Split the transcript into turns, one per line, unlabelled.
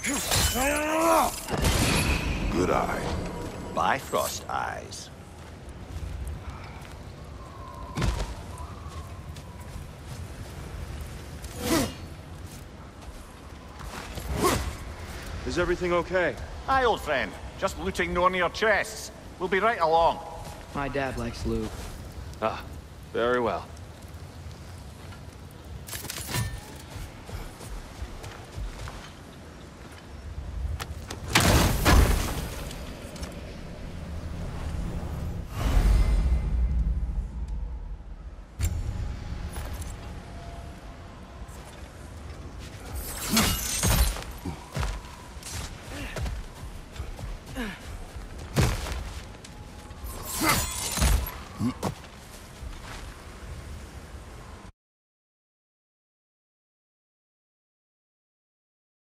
Good eye.
Bifrost eyes.
Is everything okay?
Hi, old friend. Just looting Nornir chests. We'll be right along.
My dad likes loot.
Ah, very well.